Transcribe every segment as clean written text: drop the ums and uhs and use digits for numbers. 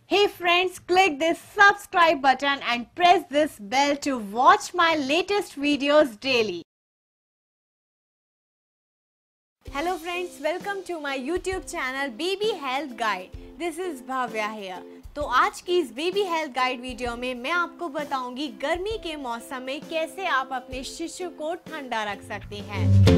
Hey friends, click this subscribe button and press this bell to watch my latest videos daily. Hello friends, welcome to my YouTube channel Baby Health Guide. This is Bhavya here. तो आज की इस baby health guide video में मैं आपको बताऊंगी गर्मी के मौसम में कैसे आप अपने शिशु को ठंडा रख सकते हैं,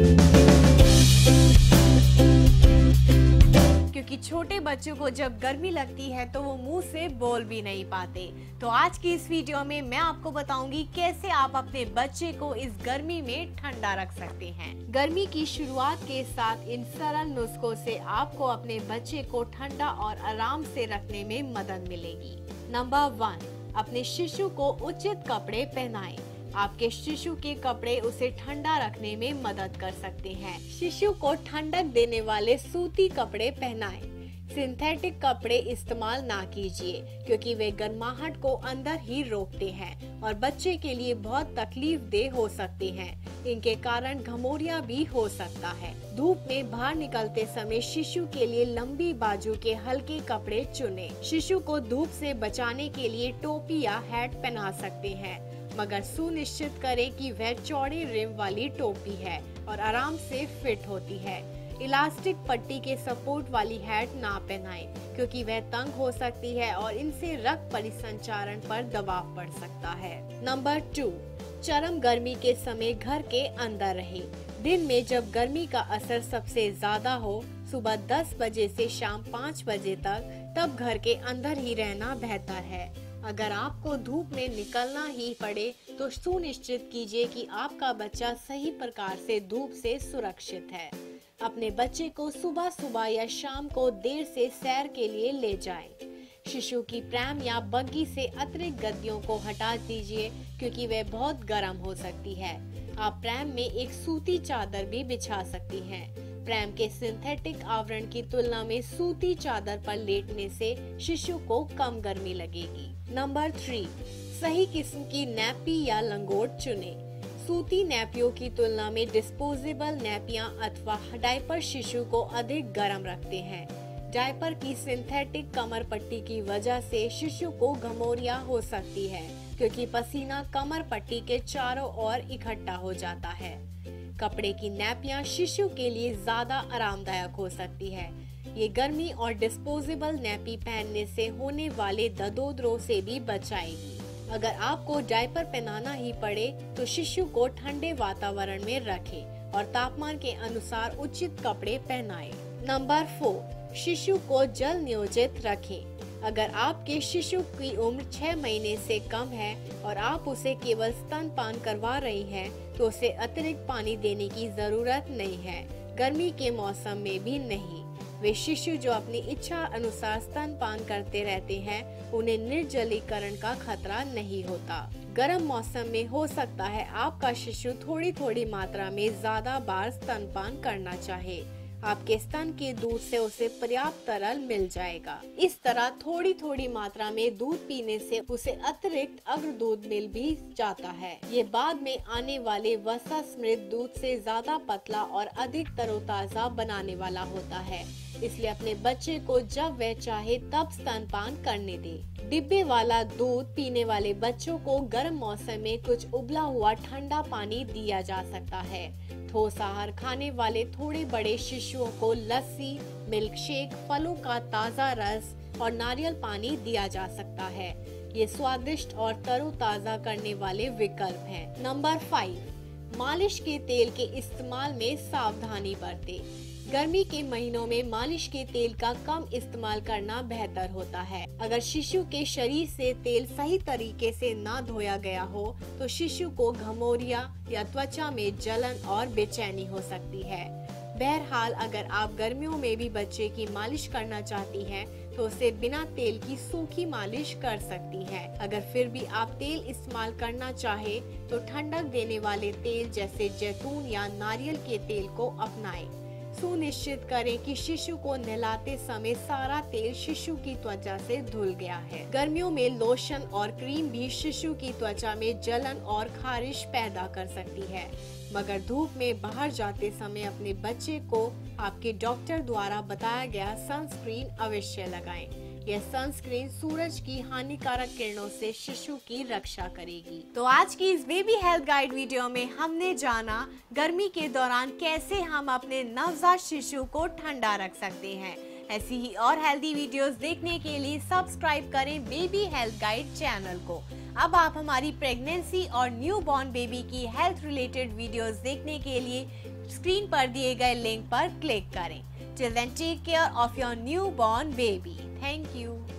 क्योंकि छोटे बच्चों को जब गर्मी लगती है तो वो मुंह से बोल भी नहीं पाते। तो आज की इस वीडियो में मैं आपको बताऊंगी कैसे आप अपने बच्चे को इस गर्मी में ठंडा रख सकते हैं। गर्मी की शुरुआत के साथ इन सरल नुस्खों से आपको अपने बच्चे को ठंडा और आराम से रखने में मदद मिलेगी। नंबर 1, अपने शिशु को उचित कपड़े पहनाएं। आपके शिशु के कपड़े उसे ठंडा रखने में मदद कर सकते हैं। शिशु को ठंडक देने वाले सूती कपड़े पहनाएं। सिंथेटिक कपड़े इस्तेमाल ना कीजिए, क्योंकि वे गर्माहट को अंदर ही रोकते हैं और बच्चे के लिए बहुत तकलीफदेह हो सकते हैं। इनके कारण घमौरिया भी हो सकता है। धूप में बाहर निकलते समय शिशु के लिए लंबी बाजू के हल्के कपड़े चुनें। शिशु को धूप से बचाने के लिए टोपी या हैट पहना सकते हैं, मगर सुनिश्चित करें कि वह चौड़े रिम वाली टोपी है और आराम से फिट होती है। इलास्टिक पट्टी के सपोर्ट वाली हैट ना पहनाएं, क्योंकि वह तंग हो सकती है और इनसे रक्त परिसंचारण पर दबाव पड़ सकता है। नंबर 2, चरम गर्मी के समय घर के अंदर रहे। दिन में जब गर्मी का असर सबसे ज्यादा हो, सुबह 10 बजे से शाम 5 बजे तक, तब घर के अंदर ही रहना बेहतर है। अगर आपको धूप में निकलना ही पड़े तो सुनिश्चित कीजिए कि आपका बच्चा सही प्रकार से धूप से सुरक्षित है। अपने बच्चे को सुबह सुबह या शाम को देर से सैर के लिए ले जाएं। शिशु की प्रैम या बग्गी से अतिरिक्त गद्दियों को हटा दीजिए, क्योंकि वे बहुत गर्म हो सकती है। आप प्रैम में एक सूती चादर भी बिछा सकती हैं। प्रैम के सिंथेटिक आवरण की तुलना में सूती चादर पर लेटने से शिशु को कम गर्मी लगेगी। नंबर 3, सही किस्म की नैपी या लंगोट चुनें। सूती नैपियों की तुलना में डिस्पोजेबल नैपियां अथवा डायपर शिशु को अधिक गर्म रखते हैं। डायपर की सिंथेटिक कमर पट्टी की वजह से शिशु को घमौरिया हो सकती है, क्योंकि पसीना कमर पट्टी के चारों ओर इकट्ठा हो जाता है। कपड़े की नैपियां शिशु के लिए ज्यादा आरामदायक हो सकती है। ये गर्मी और डिस्पोजेबल नैपी पहनने से होने वाले दर्दों से भी बचाएगी। अगर आपको डायपर पहनाना ही पड़े तो शिशु को ठंडे वातावरण में रखें और तापमान के अनुसार उचित कपड़े पहनाएं। नंबर 4, शिशु को जल नियोजित रखें। अगर आपके शिशु की उम्र 6 महीने से कम है और आप उसे केवल स्तनपान करवा रही हैं, तो उसे अतिरिक्त पानी देने की जरूरत नहीं है, गर्मी के मौसम में भी नहीं। वे शिशु जो अपनी इच्छा अनुसार स्तनपान करते रहते हैं, उन्हें निर्जलीकरण का खतरा नहीं होता। गर्म मौसम में हो सकता है आपका शिशु थोड़ी थोड़ी मात्रा में ज्यादा बार स्तनपान करना चाहे। आपके स्तन के दूध से उसे पर्याप्त तरल मिल जाएगा। इस तरह थोड़ी थोड़ी मात्रा में दूध पीने से उसे अतिरिक्त अग्र दूध मिल भी जाता है। ये बाद में आने वाले वसा समृद्ध दूध से ज्यादा पतला और अधिक तरोताजा बनाने वाला होता है। इसलिए अपने बच्चे को जब वह चाहे तब स्तनपान करने दे। डिब्बे वाला दूध पीने वाले बच्चों को गर्म मौसम में कुछ उबला हुआ ठंडा पानी दिया जा सकता है। ठोस आहार खाने वाले थोड़े बड़े शिशुओं को लस्सी, मिल्क शेक, फलों का ताज़ा रस और नारियल पानी दिया जा सकता है। ये स्वादिष्ट और तरोताजा करने वाले विकल्प हैं। नंबर 5, मालिश के तेल के इस्तेमाल में सावधानी बरतें। गर्मी के महीनों में मालिश के तेल का कम इस्तेमाल करना बेहतर होता है। अगर शिशु के शरीर से तेल सही तरीके से ना धोया गया हो तो शिशु को घमौरिया या त्वचा में जलन और बेचैनी हो सकती है। बहरहाल, अगर आप गर्मियों में भी बच्चे की मालिश करना चाहती हैं, तो उसे बिना तेल की सूखी मालिश कर सकती हैं। अगर फिर भी आप तेल इस्तेमाल करना चाहे तो ठंडक देने वाले तेल जैसे जैतून या नारियल के तेल को अपनाएं। सुनिश्चित करें कि शिशु को नहलाते समय सारा तेल शिशु की त्वचा से धुल गया है। गर्मियों में लोशन और क्रीम भी शिशु की त्वचा में जलन और खारिश पैदा कर सकती है, मगर धूप में बाहर जाते समय अपने बच्चे को आपके डॉक्टर द्वारा बताया गया सनस्क्रीन अवश्य लगाएं। यह सनस्क्रीन सूरज की हानिकारक किरणों से शिशु की रक्षा करेगी। तो आज की इस बेबी हेल्थ गाइड वीडियो में हमने जाना गर्मी के दौरान कैसे हम अपने नवजात शिशु को ठंडा रख सकते हैं। ऐसी ही और हेल्दी वीडियोस देखने के लिए सब्सक्राइब करें बेबी हेल्थ गाइड चैनल को। अब आप हमारी प्रेगनेंसी और न्यू बॉर्न बेबी की हेल्थ रिलेटेड वीडियोस देखने के लिए स्क्रीन पर दिए गए लिंक पर क्लिक करें। Till then, take care of your newborn baby. Thank you.